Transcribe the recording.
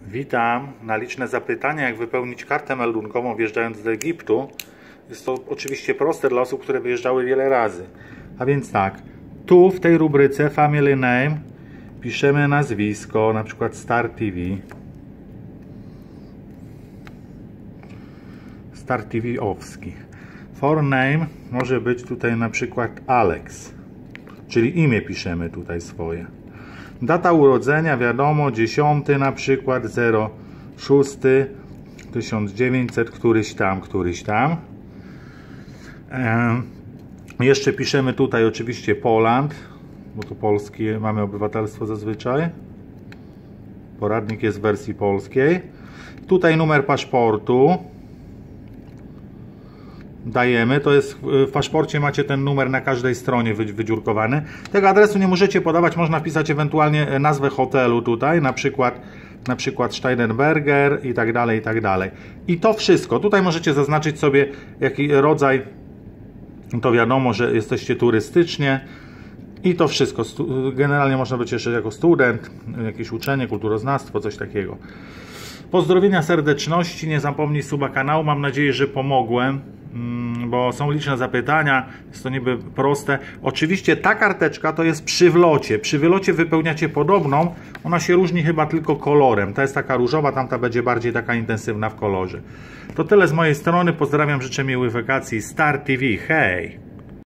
Witam. Na liczne zapytania, jak wypełnić kartę meldunkową wjeżdżając do Egiptu. Jest to oczywiście proste dla osób, które wyjeżdżały wiele razy. A więc tak, tu w tej rubryce Family Name piszemy nazwisko, na przykład Star TV. Star TV Owski. For name może być tutaj na przykład Alex, czyli imię piszemy tutaj swoje. Data urodzenia, wiadomo, 10 na przykład 06 1900 któryś tam. Jeszcze piszemy tutaj oczywiście Poland, bo to polskie mamy obywatelstwo zazwyczaj. Poradnik jest w wersji polskiej. Tutaj numer paszportu dajemy, to jest w paszporcie macie ten numer na każdej stronie wydziurkowany. Tego adresu nie możecie podawać, można wpisać ewentualnie nazwę hotelu tutaj, na przykład Steinerberger i tak dalej, i tak dalej. I to wszystko. Tutaj możecie zaznaczyć sobie jaki rodzaj, to wiadomo, że jesteście turystycznie i to wszystko. Generalnie można być jeszcze jako student, jakieś uczenie, kulturoznawstwo, coś takiego. Pozdrowienia, serdeczności, nie zapomnij suba kanału, mam nadzieję, że pomogłem, bo są liczne zapytania, jest to niby proste. Oczywiście ta karteczka to jest przy wlocie, przy wylocie wypełniacie podobną, ona się różni chyba tylko kolorem, ta jest taka różowa, tamta będzie bardziej taka intensywna w kolorze. To tyle z mojej strony, pozdrawiam, życzę miłych wakacji, Star TV, hej!